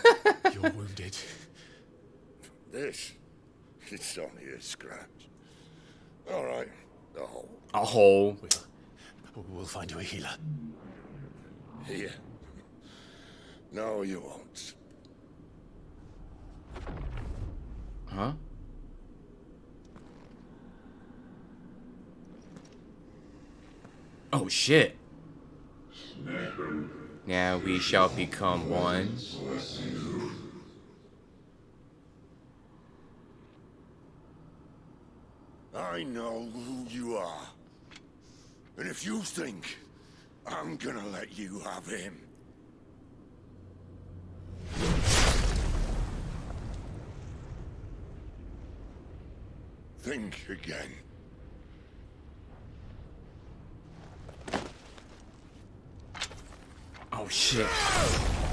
You're wounded. This? It's only a scratch. All right, a hole. A hole. We'll find you a healer. Here. No, you won't. Huh? Oh shit. Now we shall become one. I know who you are. And if you think I'm gonna let you have him... think again. Oh shit.